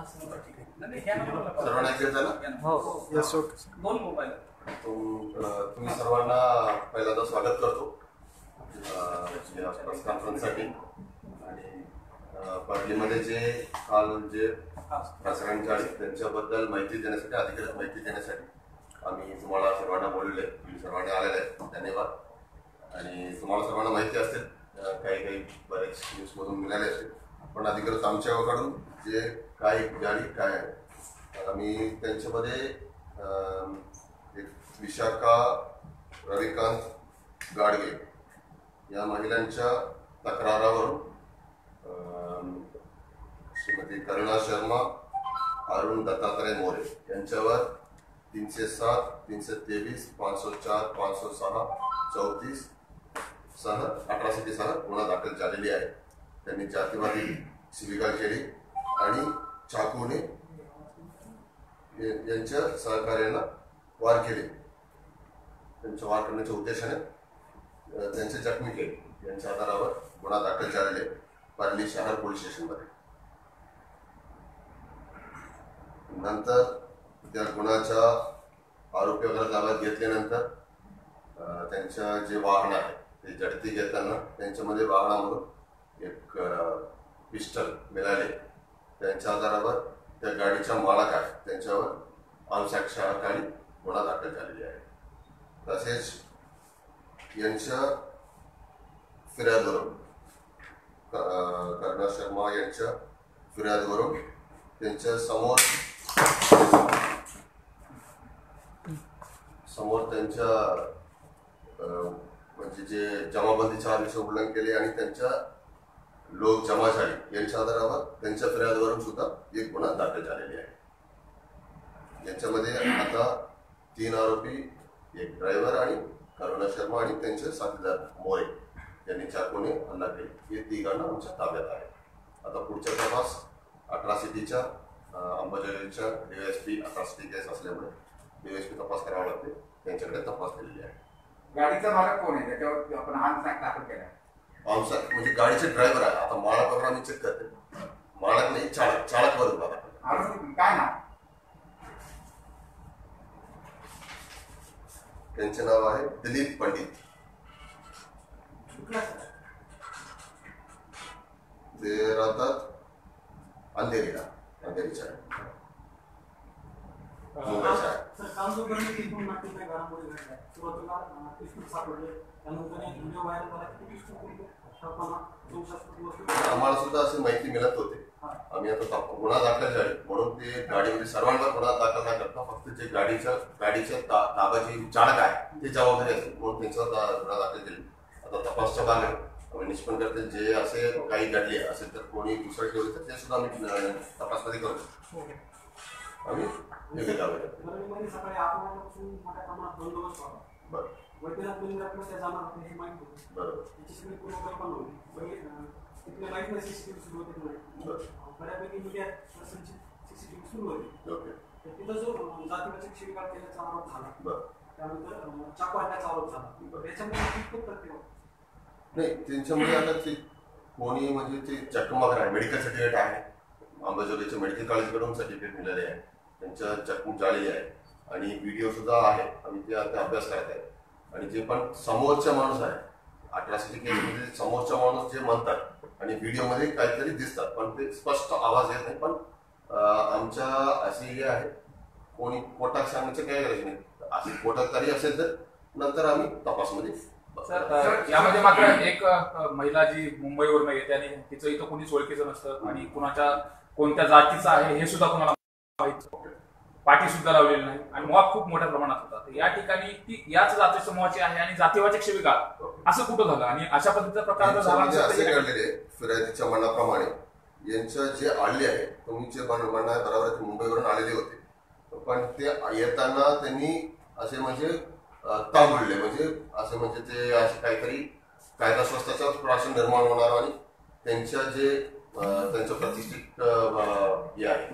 सर्वांना ऐकत आहे ना? हो यस ओके. दोन मोबाईल. तुम्ही सर्वांना पहिल्यांदा स्वागत करतो या प्रेस कॉन्फरन्ससाठी. आणि पार्टीमध्ये जे काल जे प्रसारण झाले त्यांच्याबद्दल माहिती देण्यासाठी, अधिकृत माहिती देण्यासाठी आम्ही तुम्हाला सर्वांना बोलले. तुम्ही सर्वांनी आलेले आहेत, धन्यवाद. आणि तुम्हाला सर्वांना माहिती असेल, काही बरेच न्यूजमधून मिळाले असेल, पण अधिकृत आमच्याकडून जे काय गाडी काय आहे आम्ही त्यांच्यामध्ये एक विशाखा रविकांत गाडगे या महिलांच्या तक्रारावरून श्रीमती करुणा शर्मा, अरुण दत्तात्रय मोरे यांच्यावर 307, 323, 504, 506, 34 सह अट्रॉसिटीसह गुन्हा दाखल झालेली आहे. त्यांनी जातीवादी शिवीगाळ केली आणि चाकूने यांच्या सहकार्यानं वार केले. त्यांच्या वार करण्याच्या उद्देशाने त्यांचे जखमी केले. यांच्या आधारावर गुन्हा दाखल झालेले पारली शहर पोलीस स्टेशनमध्ये. नंतर त्या गुन्ह्याच्या आरोपी वगैरे ताब्यात घेतल्यानंतर त्यांच्या जे वाहन आहे ते झडती घेताना त्यांच्यामध्ये वाहनामधून एक पिस्टल मिळाले. त्यांच्या आधारावर त्या गाडीचा मालक आहे त्यांच्यावर अंशक्षाखाली गुन्हा दाखल झालेली आहे. तसेच यांच्या फिर्यादवरून करुणा शर्मा यांच्या फिर्यादवरून त्यांच्या समोर त्यांच्या म्हणजे जे जमाबंदीच्या आदेशाचे उल्लंघन केले आणि त्यांच्या लोक जमा झाले यांच्या आधारावर त्यांच्या फिर्यादवरून सुद्धा एक गुन्हा दाखल झालेली आहे. यांच्यामध्ये आता 3 आरोपी, एक ड्रायव्हर आणि करुणा शर्मा आणि त्यांचे साथीदार मोरे यांनी चाकूने हल्ला केली. हे तिघांना आमच्या ताब्यात आहे. आता पुढचा तपास अट्रॉसिटीच्या अंबाजोगाईच्या DSP अट्रॉसिटी केस असल्यामुळे DSP तपास करावा लागते, त्यांच्याकडे तपास केलेली आहे. गाडीचा मालक कोण आहे त्याच्यावर आपण हात दाखल केला म्हणजे गाडीचे ड्रायव्हर आहे. आता मालक वगैरे आम्ही चेक करते. मालक नाही, चालक वरून बघा. काय नाव त्यांचे नाव आहे दिलीप पंडित. ते राहतात अंधेरीला, अंधेरीच्या मुंबईच्या. काल जो घडला की दोन नाट्य काय घडामोडी घडल्या. सुरुवातीला पिस्तूल सापडले, त्यानंतर एक व्हिडिओ व्हायरल झाला की पिस्तूल आम्हाला सुद्धा अशी माहिती मिळत होते. आम्ही आता गुन्हा दाखल झाले म्हणून ते गाडीमध्ये सर्वांवर गुन्हा दाखल न करता फक्त जे गाडीच्या ताब्याचे चालक आहे ते जबाबदारी असेल म्हणून त्यांच्यावर गुन्हा दाखल केले. आता तपासच्या भागात आम्ही निष्पन्न करते जे असे काही घडले असेल तर कोणी दुसरं ठेवले तर ते सुद्धा आम्ही तपासमध्ये करतो. आम्ही सकाळी 8 वाजतापासून मोठ्या प्रमाणात बंदोबस्त होता. बरं वैद्यनाथ मंदिराकडे त्या जाणार होते हे माहिती होती. बरोबर. त्याची सगळी पूर्वकल्पना होती. तिथल्या लाईटला CCTV सुरू होते नाही. बऱ्यापैकी मीडिया पर्सनची CCTV सुरू होती. तर तिथं जो जातीवाचक शिवीगाळ केल्याचा आरोप झाला, त्यानंतर चाकू आणण्याचा आरोप झाला. त्याच्यामध्ये खूप तथ्य नाही, त्यांच्यामुळे आता ते कोणी म्हणजे ते चकमक आहे, मेडिकल सर्टिफिकेट आहे, अंबाजोगाईच्या मेडिकल कॉलेजकडून सर्टिफिकेट मिळाले आहे, त्यांच्या चकमक झालेली आहे आणि व्हिडिओ सुद्धा आहे. आम्ही ते आता अभ्यास करत आहे. आणि जे पण समोरचा माणूस आहे अट्रॉसिटी केसमध्ये समोरचा माणूस जे म्हणतात आणि व्हिडिओमध्ये काहीतरी दिसतात पण ते स्पष्ट आवाज येत नाही. पण आमच्या असे हे आहे कोणी कोर्टात सांगण्याचं काही गरज नाही. असे कोर्टात तरी असेल तर नंतर आम्ही तपासमध्ये. यामध्ये मात्र एक महिला जी मुंबईवरून येते आणि तिचं इथं कोणीच ओळखीचं नसतं आणि कोणत्या जातीचं आहे हे सुद्धा कोणाला माहिती, पाठी सुद्धा लावलेली नाही आणि मॉब खूप मोठ्या प्रमाणात होता. या ठिकाणी ती याच जाती समूहाची आहे आणि जातीवाचक शिवीगाळ असं कुठं झालं आणि अशा पद्धतीचा प्रकार झाला असे घडलेले फिर्यादीच्या म्हणण्याप्रमाणे यांचं जे आले आहे तुम्ही जे म्हणणं आहे बरोबर ते मुंबईवरून आलेले होते पण ते येताना त्यांनी असे म्हणजे तांबडले म्हणजे असे म्हणजे ते असे काहीतरी कायदा स्वास्थ्याचा प्रश्न निर्माण होणार आणि त्यांच्या जे त्यांचं प्रतिष्ठित हे आहे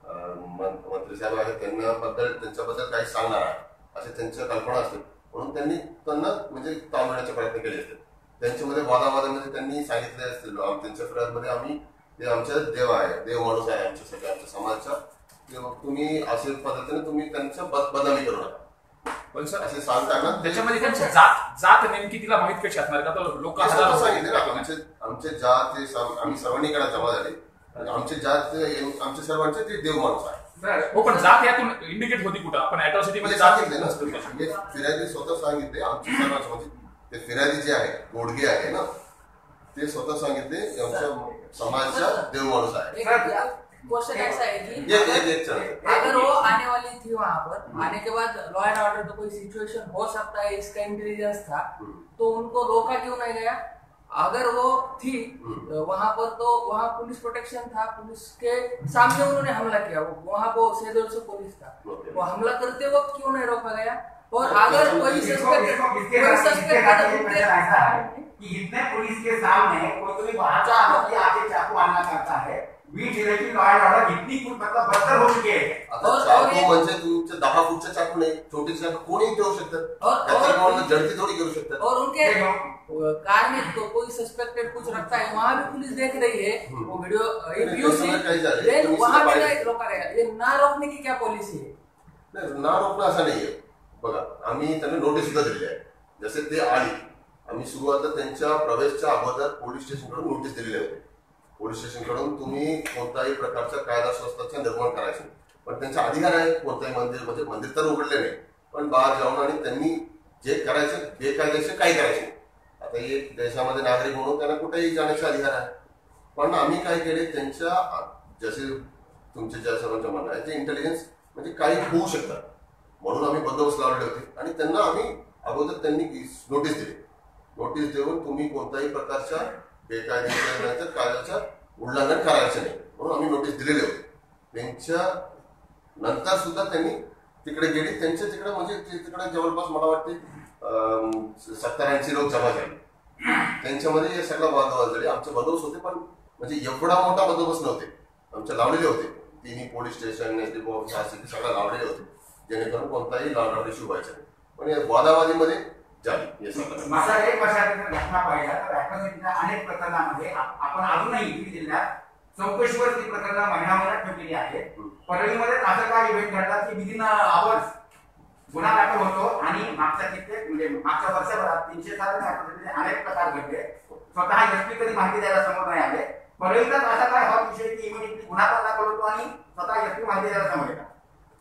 मंत्री साहेब आहेत त्यांच्याबद्दल काही सांगणार आहे असे त्यांच्या कल्पना असते म्हणून त्यांनी त्यांना म्हणजे तांबण्याचे प्रयत्न केले असते. त्यांच्यामध्ये वादावादामध्ये त्यांनी सांगितले असतील त्यांच्या फिर्यादमध्ये आम्ही ते आमच्या देव आहे, देव माणूस आहे आमच्यासाठी, आमच्या समाजाचा. तुम्ही अशा पद्धतीने तुम्ही त्यांच्या बदनामी करू नका. पण सर असे सांगता ना त्याच्यामध्ये त्यांची जात नेमकी तिला माहित कशी असणार का? तर लोक सांगितले ना आमचे जात आम्ही सर्वांनी इकडे जमा झाले. आमचे जात आमच्या सर्वांचे ते देव माणूस आहे. हो, पण जात यातून इंडिकेट होती कुठं? आपण अॅट्रॉसिटी मध्ये सांगितले ना, फिर्यादी स्वतः सांगितले आमच्या सर्वांचे, म्हणजे ते फिर्यादी जे आहे गोडगे आहे ना, ते स्वतः सांगितले आमच्या समाजाचा देव माणूस है। क्वेश्चन ऐसा है कि एक अगर वो आने वाली थी वहाँ पर, आने के बाद लॉ एंड ऑर्डर तो कोई सिचुएशन हो सकता है, इसका इंटेलिजेंस था, तो उनको रोका क्यों नहीं गया? अगर वो थी वहां पर तो वहाँ पुलिस प्रोटेक्शन था, पुलिस के सामने उन्होंने हमला किया, वहाँ वो सेदोर से पुलिस था, वो हमला करते वक्त क्यों नहीं रोका गया? और अगर कोई सस्पेक्ट कि इतने पुलिस के सामने कोई तुम्हें बाहर आके चाकू मारना चाहता है, बीच इलेक्शन लॉ एंड ऑर्डर इतनी कुछ मतलब बदतर हो चुके हैं। चाकू म्हणजे तुमचे 10 फूटचे चाकू नाही, छोटे चाकू कोणी ठेवू शकतात, त्याच्यामुळे जडती थोडी करू शकतात। और उनके कार में तो कोई सस्पेक्टेड कुछ रखता है, वहाँ भी पुलिस देख रही है वो वीडियो, इफ यू सी वहाँ भी नहीं रोका गया। ये ना रोकने की क्या पॉलिसी है? नाही, ना रोकणं असं नाहीये बघा, आम्ही त्यांना नोटीस सुद्धा दिलेली आहे। जसे ते आली, आम्ही सुरुवातीला त्यांच्या प्रवेशच्या अगोदर पोलीस स्टेशनकडून नोटीस दिलेली होती। पोलीस स्टेशनकडून तुम्ही कोणत्याही प्रकारच्या कायदा सुव्यवस्थेचे निर्माण करायचे, पण त्यांचा अधिकार आहे कोणत्याही मंदिर तर उघडले नाही, पण बाहेर जाऊन आणि त्यांनी जे करायचे बेकायदेशीर काही करायचे। आता एक देशामध्ये नागरिक म्हणून त्यांना कुठेही जाण्याचा अधिकार आहे, पण आम्ही काय केले, त्यांच्या जसे तुमचे ज्या सर्वांच्या म्हणणं आहे ते इंटेलिजन्स म्हणजे काही होऊ शकतात म्हणून आम्ही बंदोबस्त लावले होते आणि त्यांना आम्ही अगोदर त्यांनी नोटीस दिली। नोटीस देऊन तुम्ही कोणत्याही प्रकारच्या बेकायदेशीर कायद्याचं उल्लंघन करायचं नाही म्हणून आम्ही नोटीस दिलेले होते। त्यांच्या नंतर सुद्धा त्यांनी तिकडे गेली, त्यांच्या तिकडे म्हणजे तिकडे जवळपास मला वाटते 70-80 लोक जमा झाले, त्यांच्यामध्ये हे सगळं बंदोबस्त झाले। आमचे बंदोबस्त होते पण म्हणजे एवढा मोठा बंदोबस्त नव्हते, आमचे लावलेले होते, तिन्ही पोलीस स्टेशन एसडीपो ऑफिस असे सगळं लावलेले होते जेणेकरून कोणताही लॉ अँड इश्यू व्हायचा नाही, पण या वादावादीमध्ये झाली। माझा एक वर्षानंतर घटना पाहिला तर ऍट्रॉसिटीच्या अनेक प्रकरणांमध्ये आपण अजूनही बीड जिल्ह्यात चौकशीवर ती प्रकरणं महिनाभरात ठेवलेली आहेत। परळीमध्ये असं काय इव्हेंट घडला की विदिन आवर्स गुन्हा दाखल होतो आणि मागच्या कित्येक म्हणजे मागच्या वर्षभरात 307 ऍट्रॉसिटीचे अनेक प्रकार घडले, स्वतः एसपी कधी माहिती द्यायला समोर नाही आले। परळीचाच असा काय हा विषय की इमिडिएटली गुन्हा दाखल होतो आणि स्वतः एसपी माहिती द्यायला समोर येतात?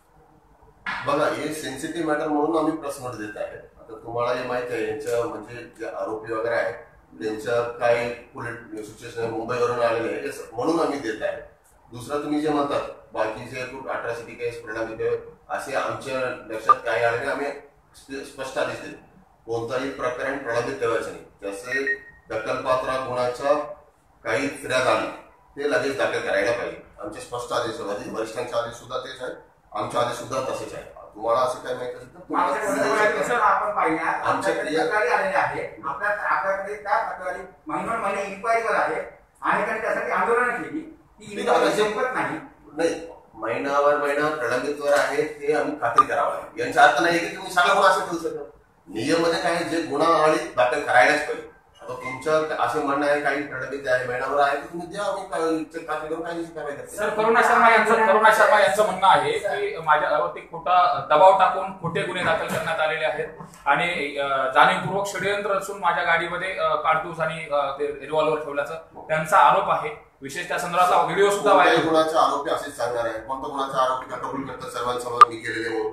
बघा, हे सेन्सिटिव्ह मॅटर म्हणून आम्ही प्रेस नोट देत आहे। आता तुम्हाला हे माहिती आहे यांच्या म्हणजे जे आरोपी वगैरे आहेत त्यांच्या काही पोलिटिकल सिच्युएशन मुंबईवरून आलेले आहे म्हणून आम्ही देत आहे। दुसरं तुम्ही जे म्हणतात बाकीचे अट्रॉसिटी केस प्रलंबित असे आमच्या लक्षात काही आले नाही, आम्ही स्पष्ट आदेश देतो कोणताही प्रकरण प्रलंबित ठेवायचं नाही। जसे दखलपात्र गुन्ह्याचा काही फिर्याद आली ते लगेच दाखल करायला पाहिजे, आमचे स्पष्ट आदेश आहे। वरिष्ठांचे आदेश सुद्धा तेच आहे, आमचे आदेश सुद्धा तसेच आहे। तुम्हाला असं काय माहिती असेल तर आपण पाहिल्यात आमच्याकडे तक्रारी आलेल्या आहेत, आपल्याकडे त्या तक्रारी महिने इन्क्वायरीवर आहे, अनेकांनी त्यासाठी आंदोलन केली ती संपत नाही महिना प्रलंबितवर आहे ते आम्ही खात्री करावं लागेल। यांचा अर्थ नाही की तुम्ही सगळं गुन्हा असं ठेवू शकता, नियममध्ये काय जे गुन्हा आली दाखल करायलाच पाहिजे। आता तुमचं असं म्हणणं आहे काही प्रलंबित आहे महिनाभर आहे तुम्ही द्या, आम्ही खात्री करून काही करायचं। सर करुणा शर्मा यांचं म्हणणं आहे की माझ्यावरती खोटा दबाव टाकून खोटे गुन्हे दाखल करण्यात आलेले आहेत आणि जाणीवपूर्वक षडयंत्र रचून माझ्या गाडीमध्ये कारतूस आणि रिव्हॉल्वर ठेवल्याचा त्यांचा आरोप आहे। विशेष त्या संदर्भातला व्हिडिओ सुद्धा व्हायरल गुन्ह्याचा आरोपी असेच सांगणार आहे, कोणता गुन्ह्याचा आरोपी कबूल करतात सर्वांसमोर मी केलेले म्हणून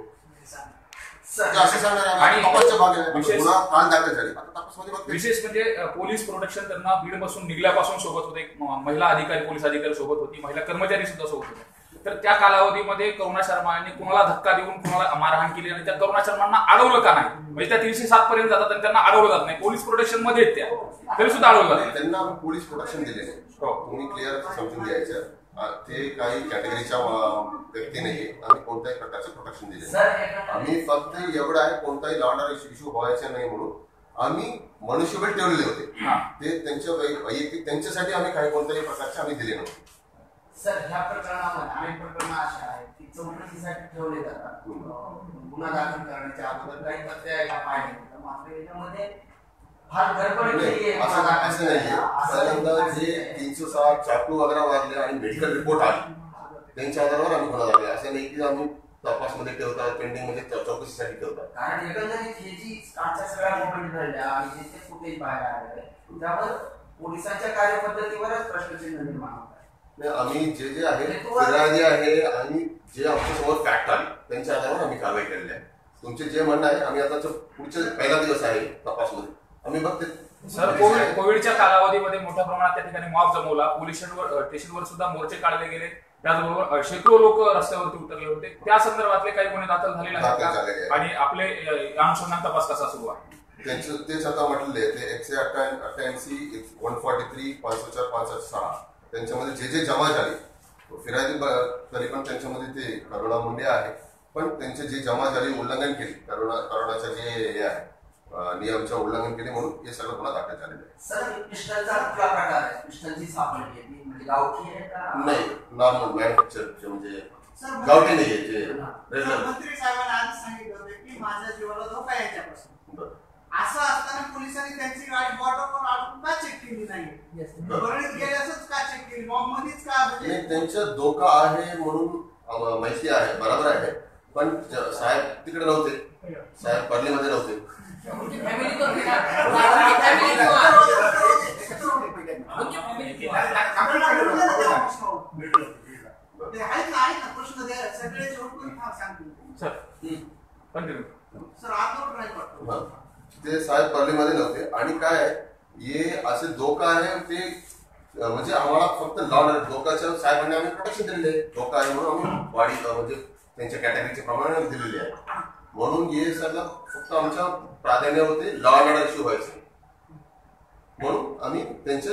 असे सांगणार आहे। विशेष म्हणजे पोलीस प्रोटेक्शन त्यांना बीड पासून निघल्यापासून सोबत होते, महिला अधिकारी पोलीस अधिकारी सोबत होती, महिला कर्मचारी सुद्धा सोबत होते। तर त्या कालावधीमध्ये करुणा शर्मा यांनी कुणाला धक्का देऊन कुणाला मारहाण केली आणि त्या करुणा शर्मांना अडवलं का नाही? म्हणजे त्या 307 पर्यंत जातात आणि त्यांना अडवलं जात नाही, पोलीस प्रोटेक्शन मध्ये त्या तरी सुद्धा अडवलं जात नाही। त्यांना आम्ही पोलीस प्रोटेक्शन दिले नाही, तुम्ही क्लिअर समजून द्यायचं ते काही कॅटेगरीच्या व्यक्ती नाहीये, आम्ही कोणत्याही प्रकारचं प्रोटेक्शन दिले। आम्ही फक्त एवढं आहे कोणताही लॉ अँड इश्यू व्हायचा नाही म्हणून आम्ही मनुष्यबळ ठेवलेले होते, ते त्यांच्या वैयक्तिक त्यांच्यासाठी आम्ही काही कोणत्याही प्रकारचे आम्ही दिले नव्हते। सर ह्या प्रकरणामध्ये अनेक प्रकरण अशा आहेत की चौकशीसाठी ठेवले जातात, गुन्हा दाखल करण्याच्या अगोदर काही तथ्य पाहिजे, मात्र याच्यामध्ये हाथ घर पर नाही, चाहिए असं नाहीये. त्यानंतर जे 307 चाकू वगैरे मारले आणि मेडिकल रिपोर्ट आले त्यांच्या आधारावर आम्ही गुन्हा दाखल. असं नाही की आम्ही तपासमध्ये ठेवतात, पेंडिंग मध्ये चौकशीसाठी ठेवतात. कारण एकंदरीत हे जी आजच्या सगळ्या मोमेंट झाल्या आणि जे ते फुटेज बाहेर आले त्यावर पोलिसांच्या कार्यपद्धतीवरच प्रश्नचिन्ह निर्माण होत आहे. नाही, आम्ही जे आहे फिर्यादी आहे आणि जे आमच्या समोर फॅक्ट आले त्यांच्या आधारावर आम्ही कारवाई केलेली आहे. तुमचे जे म्हणणं आहे आम्ही आता पुढचे पहिला दिवस आहे तपासमध्ये आम्ही बघते. सर, कोविडच्या कालावधीमध्ये मोठ्या प्रमाणात त्या ठिकाणी मॉब जमवला, पोलीस स्टेशनवर सुद्धा मोर्चे काढले गेले, त्याचबरोबर शेकडो लोक रस्त्यावरती उतरले होते. त्या संदर्भातले काही गुन्हे दाखल झालेले आहेत आणि आपले अनुसंधान तपास कसा सुरू आहे? त्यांचं तेच आता म्हटलेले ते 188, 143, 504, 506 त्यांच्यामध्ये जे जमा झाले फिर्यादी तरी पण त्यांच्यामध्ये ते करुणा मुंडे आहे, पण त्यांचे जे जमा झाले उल्लंघन केले करोनाचं जे हे आहे नियमचं उल्लंघन केले म्हणून हे सगळं गुन्हा दाखल झालेलं आहे. सर, पिस्टलचा कुठला प्रकार आहे? पिस्टलची सापडली आहे म्हणजे गावठी आहे का? नाही, नॉर्मल मॅन्युफॅक्चर म्हणजे गावठी नाही आहे जे रेग्युलर. मंत्री साहेबांनी आज सांगितलं होतं की माझ्या जीवाला धोका आहे याच्यापासून. असं असताना पोलिसांनी त्यांची गाडी बॉर्डरवर अडकून का चेक केली नाही? परळीत गेल्यासच का चेक केली? मॉब मध्येच का? म्हणजे त्यांचा धोका आहे म्हणून माहिती आहे, बरोबर आहे, पण साहेब तिकडे नव्हते, साहेब परलीमध्ये नव्हते. उनकी फैमिली तो थी ना, उनकी फैमिली थी. ते आहेत ना प्रश्न द्या सगळे जोडून सांगतो सर कंटिन्यू. सर आजवर नाही पडतो. ते साहेब परलीमध्ये नव्हते आणि काय आहे हे असे धोका आहे ते म्हणजे आम्हाला फक्त धोकाच्या साहेबांनी आम्ही प्रोटेक्शन दिलेले आहे. धोका आहे म्हणून आम्ही वाढी म्हणजे त्यांच्या कॅटेगरीचे प्रमाणे दिलेले आहे म्हणून हे सगळं फक्त आमच्या प्राधान्य होते लॉ अँड ऑर्डर इश्यू व्हायचे म्हणून आम्ही त्यांच्या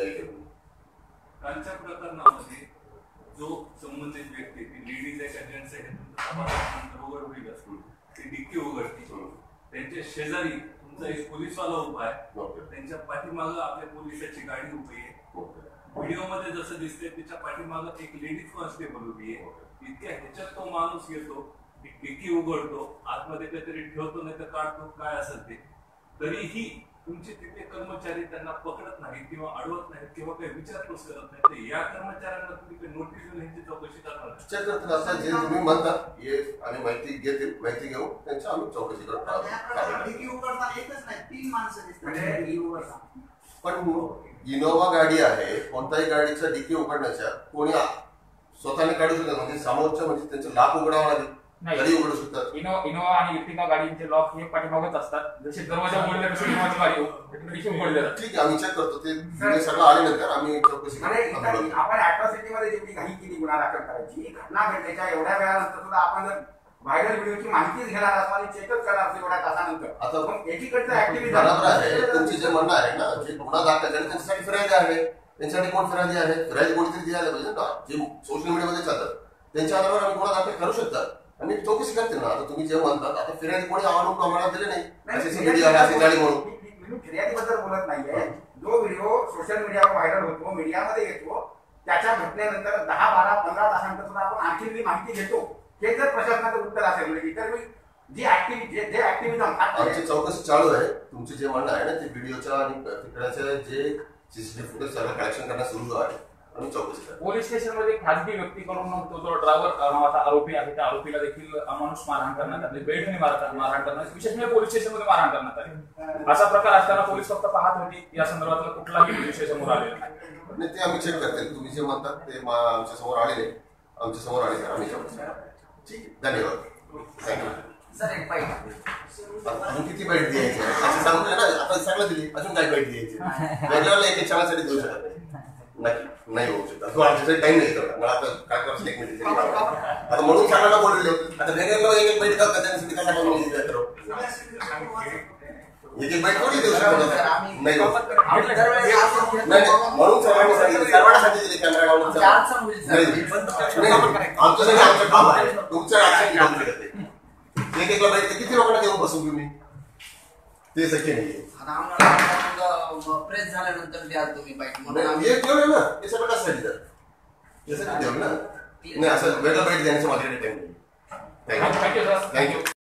कालच्या प्रकरणामध्ये जो संबंधित व्यक्ती ती लेडीज आहे का जेंट्स आहे तुमचा उघड होईल असतो ती डिक्की उघडते त्यांच्या शेजारी तुमचा एक पोलीसवाला उभा आहे त्यांच्या पाठीमागं आपल्या पोलिसाची गाडी उभी आहे. व्हिडिओ मध्ये जसं दिसते त्याच्या पाठीमागं एक लेडीज कॉन्स्टेबल उभी आहे. इतक्या ह्याच्यात तो माणूस येतो डिक्की उघडतो आतमध्ये काहीतरी ठेवतो नाही तर काढतो काय असेल ते तरीही तुमचे तिथे कर्मचारी त्यांना पकडत नाहीत किंवा अडवत नाहीत किंवा काही विचारपूस करत नाही तर या कर्मचाऱ्यांना तुम्ही काही नोटीस देऊन ह्यांची चौकशी करणार चेक करतात. आता जे तुम्ही म्हणता हे आम्ही माहिती घेऊ त्यांच्या आम्ही चौकशी करतो. डिग्री उघडताना एकच नाही 3 माणसं दिसतात. पण इनोव्हा गाडी आहे कोणत्याही गाडीचा डिक्की उघडण्याच्या कोणी स्वतःने काढू शकत म्हणजे समोरच्या म्हणजे त्यांचं लाख उघडावं लागेल तरी उघडू शकतात. इनोवा आणि इर्टिगा गाडीचे लॉक हे पाठीमागच असतात. जसे दरवाजा उघडले तसे इनोवाची गाडी उघडले जातात. ठीक आहे आम्ही चेक करतो ते सगळं आल्यानंतर आम्ही चौकशी आपण अॅट्रॉसिटी मध्ये जेवढी घाई केली गुन्हा दाखल करायची घटना घडल्याच्या एवढ्या वेळानंतर सुद्धा आपण जर व्हायरल व्हिडिओची माहितीच घेणार असतो आणि चेकच करणार असतो एवढ्या तासानंतर आता पण एकीकडचं ऍक्टिव्हिटी बरोबर आहे. त्यांची जे म्हणणं आहे ना जे गुन्हा दाखल झाले त्यांच्यासाठी फिर्यादी आहे त्यांच्यासाठी कोण फिर्यादी आहे फिर्यादी कोणीतरी द्यायला पाहिजे ना जे सोशल मीडियामध्ये चालतात त्यांच्या आधारावर आम्ही गुन्हा दाखल करू शकतात आणि चौकशी करते ना. आता तुम्ही जे म्हणतात आता फिर्यादी कोणी आणून आम्हाला दिले नाही सीसीटीव्ही आहे असे झाले म्हणून फिर्यादीबद्दल बोलत नाहीये. जो व्हिडिओ सोशल मीडियावर व्हायरल होतो मीडियामध्ये येतो त्याच्या घटनेनंतर 10, 12, 15 तासानंतर सुद्धा आपण आणखी माहिती घेतो. हे जर प्रशासनाचं उत्तर असेल म्हणजे इतर जी ऍक्टिव्हिजम आमची चौकशी चालू आहे. तुमचे जे म्हणणं आहे ना ते व्हिडिओच्या आणि तिकडच्या जे सीसीटीव्ही फुटेज सगळं कलेक्शन करण्यास सुरू आहे आम्ही चौकशी करतो. पोलीस स्टेशनमध्ये खासगी व्यक्तीकडून तो जो ड्रायव्हर नावाचा आरोपी आहे त्या आरोपीला देखील अमानुष मारहाण करण्यात आली बेल्टने मारहाण करण्यात विशेष म्हणजे पोलीस स्टेशनमध्ये मारहाण करण्यात आली. असा प्रकार असताना पोलीस फक्त पाहत होती या संदर्भातला कुठलाही विषय समोर आलेला नाही. ते आम्ही चेक करते तुम्ही जे म्हणतात ते आमच्या समोर आलेले आम्ही चौकशी करतो. ठीक आहे धन्यवाद थँक्यू. सर एक पाहिजे अजून किती बाईट द्यायची असं सांगतोय ना आता चांगलं दिली अजून काय बाईट द्यायची वेगळ्याला एक चहासाठी देऊ शकत नक्की नाही होऊ शकत तू आमच्यासाठी टाइम नाही करणार मला आता काय करायचं 1 मिनिट आता म्हणून सगळ्यांना बोललेले आता वेगळ्याला एक बाईट करतात त्यांच्यासाठी काय एक बाईट कोणी देऊ शकत नाही म्हणून सर्वांना सांगितलं दिली कॅमेरा लावून आमच्यासाठी आमचं काम आहे तुमच्या ऍक्शन घेऊ शकत नाही. एक बाईट किती लोकांना घेऊन बसू तुम्ही ते शक्य नाहीये. प्रेस झाल्यानंतर द्या तुम्ही बाईट हे ठेवलं ना हे सगळं कशासाठी तर यासाठी ठेवलं ना नाही असं वेगळं बाईट देण्याचं माझ्याकडे टाइम नाही. Thank you thank you sir. थँक्यू.